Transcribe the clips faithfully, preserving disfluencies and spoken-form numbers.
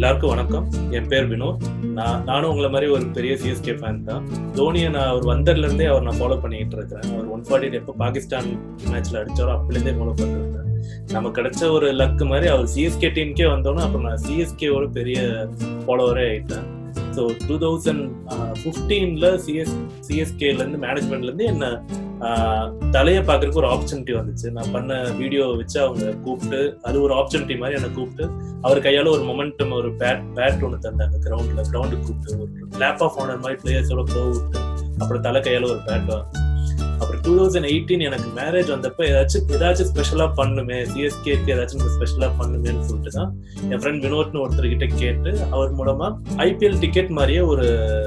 எல்லாருக்கும் வணக்கம். என் பேர் வினோத். நான் நானும் உங்களை மாதிரி ஒரு பெரிய சிஎஸ்கே ஃபேன் தான். தோனியை நான் அவர் வந்ததுல இருந்தே அவர் நான் ஃபாலோ பண்ணிட்டு இருக்கிறேன். அவர் ஒன் ஃபார்ட்டி எப்போ பாகிஸ்தான் மேட்ச்ல அடிச்சாரோ அப்பலேருந்தே ஃபாலோ பண்ணிருக்கேன். நமக்கு கிடைச்ச ஒரு லக்கு மாதிரி அவர் சிஎஸ்கே டீமுக்கே வந்தோன்னா அப்புறம் நான் சிஎஸ்கேவோட பெரிய ஃபாலோவரே ஆயிட்டேன். ஸோ டூ தௌசண்ட் ஃபிஃப்டீன்ல சிஎஸ் சிஎஸ்கேலேருந்து மேனேஜ்மெண்ட்லேருந்து என்ன தலையை பார்க்கறதுக்கு ஒரு ஆப்பர்ச்சுனிட்டி வந்துச்சு. நான் பண்ண வீடியோ வச்சு அவங்க கூப்பிட்டு அது ஒரு ஆப்பர்ச்சுனிட்டி மாதிரி என்னை கூப்பிட்டு அவர் கையால் ஒரு மொமெண்டம் ஒரு பேட் பேட் ஒன்று தந்தாங்க. கிரவுண்டில் கிரவுண்டுக்கு கூப்பிட்டு ஒரு லேப் ஆஃப் ஆனர் மாதிரி பிளேயர்ஸோட போட்டு அப்புறம் தலை கையால் ஒரு பேட். அப்புறம் டூ தௌசண்ட் எயிட்டீன் எனக்கு மேரேஜ் வந்தப்போ ஏதாச்சும் ஏதாச்சும் ஸ்பெஷலாக பண்ணுமே, சிஎஸ்கேக்கு ஏதாச்சும் ஸ்பெஷலாக பண்ணுமேன்னு சொல்லிட்டு தான் என் ஃப்ரெண்ட் வினோத்னு ஒருத்தர்கிட்ட கேட்டு அவர் மூலமா ஐபிஎல் டிக்கெட் மாதிரியே ஒரு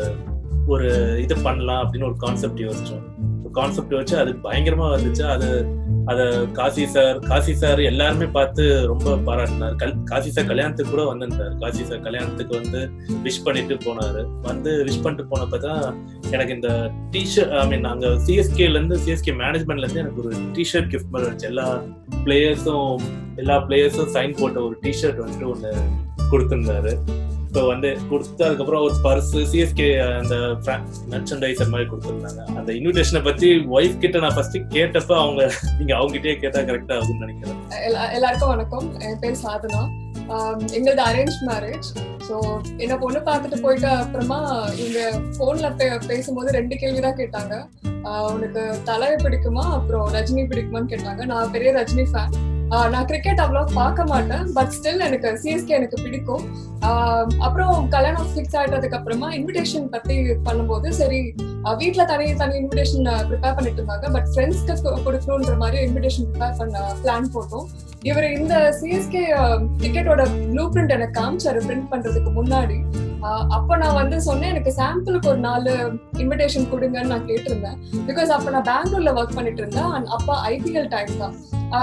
ஒரு இது பண்ணலாம் அப்படின்னு ஒரு கான்செப்ட் யோசிச்சோம். கான்செப்ட் வச்சு அது பயங்கரமா வந்துச்சு. அது அத காசி சார் காசி சார் எல்லாருமே பார்த்து ரொம்ப பாராட்டினார். கல் காசி சார் கல்யாணத்துக்கு கூட வந்திருந்தார். காசி சார் கல்யாணத்துக்கு வந்து விஷ் பண்ணிட்டு போனாரு. வந்து விஷ் பண்ணிட்டு போனப்பதான் எனக்கு இந்த டிஷர்ட் ஐ மீன் அங்க சிஎஸ்கேல இருந்து சிஎஸ்கே மேனேஜ்மெண்ட்ல இருந்து எனக்கு ஒரு டிஷர்ட் கிஃப்ட் மாதிரி வந்துச்சு. எல்லா பிளேயர்ஸும் எல்லா பிளேயர்ஸும் சைன் போட்ட ஒரு டிஷர்ட் வந்துட்டு ஒண்ணு கொடுத்திருந்தாரு. இப்போ வந்து கொடுத்து அதுக்கப்புறம் ஒரு பர்ஸ் சிஎஸ்கே அந்த மெர்ச்சன்டைசர் மாதிரி கொடுத்துருந்தாங்க. அந்த இன்விடேஷனை பத்தி ஒய்ஃப் கிட்ட நான் ஃபர்ஸ்ட் கேட்டப்ப அவங்க நீங்க அவங்ககிட்டயே கேட்டா கரெக்டா ஆகும்னு நினைக்கிறேன். எல்லாருக்கும் வணக்கம். என் பேர் சாதனா. எங்களது அரேஞ்ச் மேரேஜ். ஸோ என்ன பொண்ணு பார்த்துட்டு போயிட்டு அப்புறமா இவங்க போன்ல பே பேசும்போது ரெண்டு கேள்விதான் கேட்டாங்க. உனக்கு தலை பிடிக்குமா அப்புறம் ரஜினி பிடிக்குமான்னு கேட்டாங்க. நான் பெரிய ரஜினி ஃபேன். நான் கிரிக்கெட் அவ்வளோ பார்க்க மாட்டேன், பட் ஸ்டில் எனக்கு சிஎஸ்கே எனக்கு பிடிக்கும். அப்புறம் கல்யாணம் ஃபிக்ஸ் ஆயிட்டதுக்கு அப்புறமா இன்விடேஷன் பத்தி பண்ணும்போது சரி வீட்டுல தனி தனி இன்விடேஷன் ப்ரிப்பேர் பண்ணிட்டு இருந்தாங்க, பட் ஃப்ரெண்ட்ஸ்க்கு கொடுக்கணுன்ற மாதிரி இன்விடேஷன் ப்ரிப்பேர் பண்ண பிளான் போட்டோம். இவர் இந்த சிஎஸ்கே டிக்கெட்டோட ப்ளூ பிரிண்ட் எனக்கு காமிச்சாரு பிரிண்ட் பண்றதுக்கு முன்னாடி. அப்ப நான் வந்து சொன்னேன் எனக்கு சாம்பிளுக்கு ஒரு நாலு இன்விடேஷன் கொடுங்கன்னு நான் கேட்டிருந்தேன். பிகாஸ் அப்ப நான் பெங்களூர்ல ஒர்க் பண்ணிட்டு இருந்தேன். அப்ப ஐபிஎல் டைம் தான்.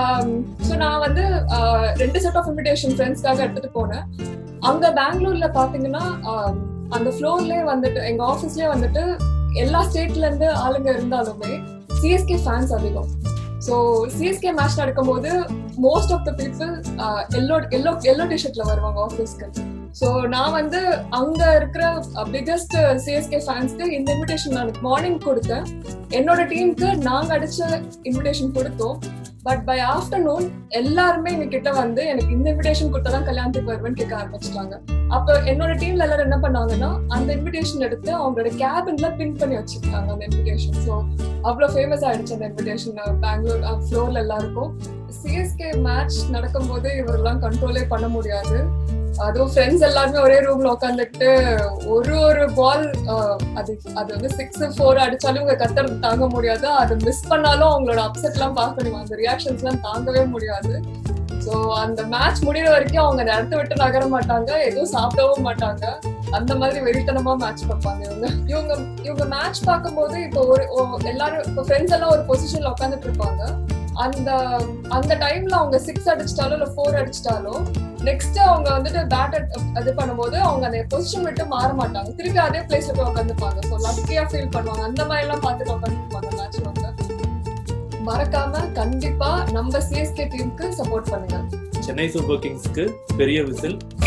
ஸோ நான் வந்து ரெண்டு செட் ஆஃப் இன்விடேஷன் ஃப்ரெண்ட்ஸ்க்காக எடுத்துட்டு போனேன். அங்க பெங்களூர்ல பாத்தீங்கன்னா அந்த ஃப்ளோர்லயே வந்துட்டு எங்க ஆஃபீஸ்லயே வந்துட்டு எல்லா ஸ்டேட்ல இருந்து ஆளுங்க இருந்தாலுமே சிஎஸ்கே ஃபேன்ஸ் அதிகம். ஸோ சிஎஸ்கே மேட்ச் நடக்கும்போது most of the people yellow yellow yellow டிஷர்ட்ல வருவாங்க ஆஃபீஸ்க்கு. ஸோ நான் வந்து அங்க இருக்கிற பிகெஸ்ட் சிஎஸ்கே ஃபேன்ஸ்க்கு இந்த இன்விடேஷன் நான் மார்னிங் கொடுத்தேன். என்னோட டீமுக்கு நாங்க அடிச்ச இன்விடேஷன் கொடுத்தோம். பட் பை ஆஃப்டர்நூன் எல்லாருமே எங்க கிட்ட வந்து எனக்கு இந்த இன்விடேஷன் கொடுத்தாதான் கல்யாணத்துக்கு வருவேன்னு கேட்க ஆரம்பிச்சிட்டாங்க. அப்ப என்னோட டீம்ல எல்லாரும் என்ன பண்ணாங்கன்னா அந்த இன்விடேஷன் எடுத்து அவங்களோட கேபின்ல பின் பண்ணி வச்சிருக்காங்க அந்த இன்விடேஷன். ஸோ அவ்வளவு ஃபேமஸ் ஆயிடுச்சு அந்த இன்விடேஷன் பெங்களூர் ஃப்ளோர்ல எல்லாருக்கும். சிஎஸ்கே மேட்ச் நடக்கும் போது இவரெல்லாம் கண்ட்ரோலே பண்ண முடியாது. அதுவும் ஃப்ரெண்ட்ஸ் எல்லாருமே ஒரே ரூம்ல உட்காந்துட்டு ஒரு ஒரு பால் அது அது வந்து சிக்ஸ் ஃபோர் அடிச்சாலும் இவங்க கத்துறது தாங்க முடியாது. அது மிஸ் பண்ணாலும் அவங்களோட அப்செட் எல்லாம் பார்க்கணும், அந்த ரியாக்ஷன்ஸ் எல்லாம் தாங்கவே முடியாது. ஸோ அந்த மேட்ச் முடிகிற வரைக்கும் அவங்க இடத்த விட்டு நகர மாட்டாங்க, எதுவும் சாப்பிடவும் மாட்டாங்க. அந்த மாதிரி வெறித்தனமா மேட்ச் பார்ப்பாங்க இவங்க இவங்க இவங்க மேட்ச் பார்க்கும்போது இப்போ ஒரு எல்லாரும் இப்போ ஃப்ரெண்ட்ஸ் எல்லாம் ஒரு பொசிஷன்ல உட்காந்துட்டு இருப்பாங்க. அந்த அந்த டைம்ல அவங்க சிக்ஸ் அடிச்சிட்டாலோ இல்ல ஃபோர் அடிச்சிட்டாலோ நெக்ஸ்ட் அவங்க வந்துட்டு பேட் இது பண்ணும்போது அவங்க அந்த பொசிஷன் விட்டு மாற மாட்டாங்க, திருப்பி அதே பிளேஸ்ல போய் உட்காந்துப்பாங்க. ஸோ லக்கியா ஃபீல் பண்ணுவாங்க. அந்த மாதிரி எல்லாம் பார்த்துட்டு உட்காந்துருப்பாங்க மேட்ச். வந்து மறக்காம கண்டிப்பா நம்ம சிஎஸ்கே டீமுக்கு சப்போர்ட் பண்ணுங்க. சென்னை சூப்பர் கிங்ஸ்க்கு பெரிய விசில்.